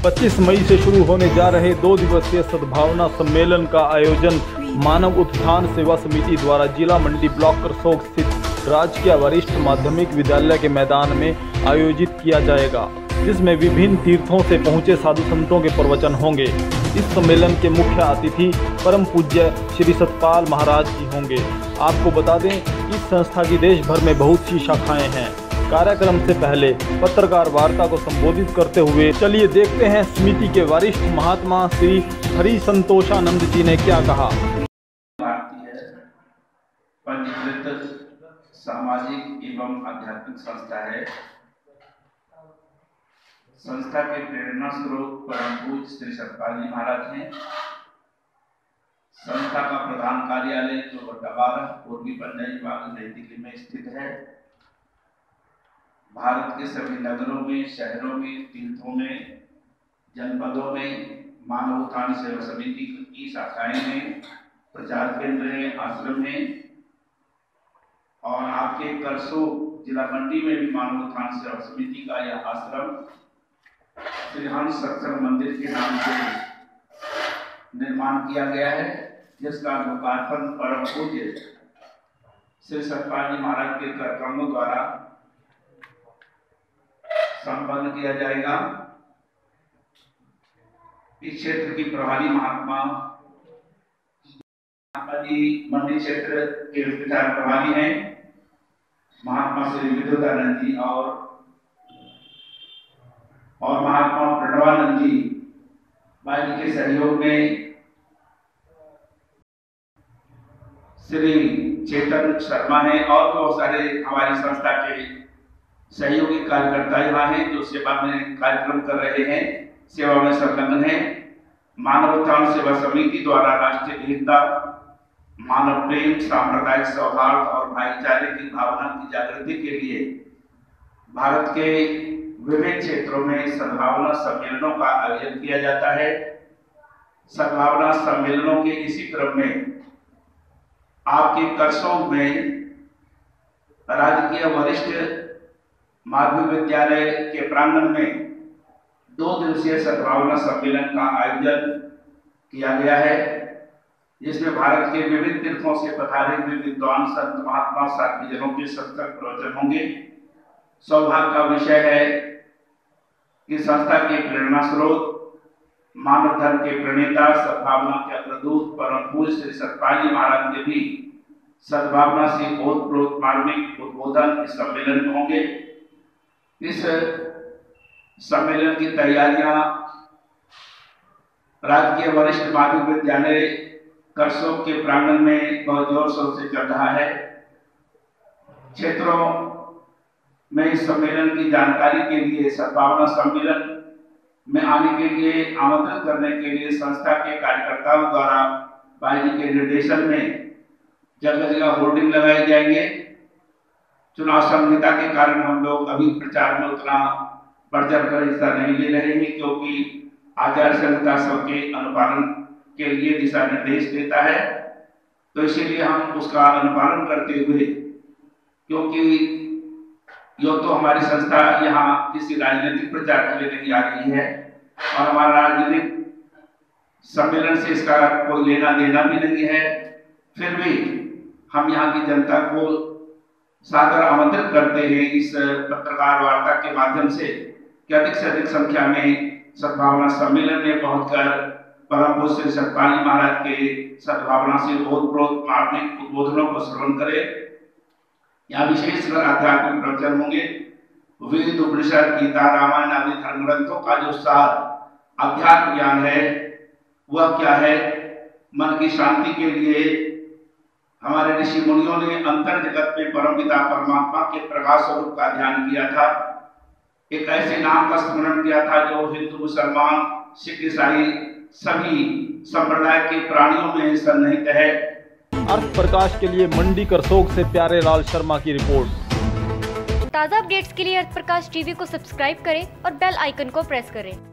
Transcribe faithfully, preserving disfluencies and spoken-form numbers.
पच्चीस मई से शुरू होने जा रहे दो दिवसीय सद्भावना सम्मेलन का आयोजन मानव उत्थान सेवा समिति द्वारा जिला मंडी ब्लॉक करसोग स्थित राजकीय वरिष्ठ माध्यमिक विद्यालय के मैदान में आयोजित किया जाएगा, जिसमें विभिन्न तीर्थों से पहुंचे साधु संतों के प्रवचन होंगे। इस सम्मेलन के मुख्य अतिथि परम पूज्य श्री सतपाल महाराज जी होंगे। आपको बता दें, इस संस्था की देश भर में बहुत सी शाखाएं हैं। कार्यक्रम से पहले पत्रकार वार्ता को संबोधित करते हुए चलिए देखते हैं समिति के वरिष्ठ महात्मा श्री हरि संतोषानंद जी ने क्या कहा। भारतीय पंजीकृत सामाजिक एवं आध्यात्मिक संस्था है। संस्था के प्रेरणा स्रोत परम पूज्य श्री सतपाल जी महाराज हैं। संस्था का प्रधान कार्यालय जो बारह पूर्वी पंजाबी बाग नई दिल्ली में स्थित है। भारत के सभी नगरों में, शहरों में, तीर्थों में, जनपदों में मानव उत्थान सेवा समिति की शाखाएं हैं, प्रचार केंद्र हैं, आश्रम हैं और आपके करसोग जिला मंडी में भी मानव उत्थान सेवा समिति का यह आश्रम श्री हंस सत्संग मंदिर के नाम से निर्माण किया गया है, जिसका लोकार्पण परम पूज्य श्री सतपाल जी महाराज के कार्यक्रमों द्वारा संपन्न किया जाएगा। इस क्षेत्र की प्रभारी महात्मा जी मंडी क्षेत्र के प्रचार प्रभारी हैं महात्मा श्री विद्युतानंद जी और और महात्मा प्रणवानंद जी बाजी के सहयोग में श्री चेतन शर्मा है और बहुत सारे हमारी संस्था के सहयोगी कार्यकर्ता यहाँ हैं जो सेवा में कार्यक्रम कर रहे हैं, सेवा में संलग्न है। मानव उत्थान सेवा समिति द्वारा राष्ट्रीय एकता, मानव प्रेम, सांप्रदायिक सौहार्द और भाईचारे की भावना की जागृति के लिए भारत के विभिन्न क्षेत्रों में सद्भावना सम्मेलनों का आयोजन किया जाता है। सद्भावना सम्मेलनों के इसी क्रम में आपके करसोग में राजकीय वरिष्ठ माध्यमिक विद्यालय के प्रांगण में दो दिवसीय सद्भावना सम्मेलन का आयोजन किया गया है, जिसमें भारत के विभिन्न तीर्थों से पधारे हुए विद्वान संत महात्मा साध्वी जनों के सत्संग प्रवचन होंगे। सौभाग्य का विषय है कि संस्था के प्रेरणा स्रोत, मानव धर्म के प्रणेता, सद्भावना के अग्रदूत परम पूज्य श्री सतपाल जी महाराज के भी सद्भावना से ओतप्रोत मार्मिक उद्बोधन इस सम्मेलन में होंगे। इस सम्मेलन की तैयारियां राजकीय वरिष्ठ माध्यमिक विद्यालय करसोग के प्रांगण में बहुत जोर शोर से चल रहा है। क्षेत्रों में इस सम्मेलन की जानकारी के लिए, सद्भावना सम्मेलन में आने के लिए, आमंत्रित करने के लिए संस्था के कार्यकर्ताओं द्वारा भाई जी के निर्देशन में जगह जगह होर्डिंग लगाए जाएंगे। चुनाव संहिता के कारण हम लोग अभी प्रचार में उतना बढ़ चढ़ कर हिस्सा नहीं ले रहे हैं, क्योंकि आचार संहिता सबके अनुपालन के लिए दिशा निर्देश देता है, तो इसीलिए हम उसका अनुपालन करते हुए, क्योंकि यो तो हमारी संस्था यहाँ किसी राजनीतिक प्रचार के लिए नहीं आ रही है और हमारा राजनीतिक सम्मेलन से इसका कोई लेना देना भी नहीं है, फिर भी हम यहाँ की जनता को सादर आमंत्रित करते हैं इस पत्रकार वार्ता के माध्यम से कि अधिक से अधिक संख्या में सद्भावना सम्मेलन में पहुंचकर परम पूज्य श्री सतपाल जी महाराज के सद्भावना से ओतप्रोत मार्मिक उद्बोधनों को श्रवण करें। यहाँ विशेष आध्यात्मिक प्रवचन होंगे। वेद, उपनिषद, गीता, रामायण आदि धर्म ग्रंथों का जो सार अध्यात्म ज्ञान है वह क्या है, मन की शांति के लिए हमारे ऋषि मुनियों ने अंतर जगत में परमपिता परमात्मा के प्रकाश स्वरूप का ध्यान किया था। एक ऐसे नाम का स्मरण किया था जो हिंदू, मुसलमान, सिख, ईसाई सभी संप्रदाय के प्राणियों में सन्निहित है। अर्थ प्रकाश के लिए मंडी करसोग से प्यारे लाल शर्मा की रिपोर्ट। ताज़ा अपडेट्स के लिए अर्थ प्रकाश टीवी को सब्सक्राइब करें और बेल आइकन को प्रेस करें।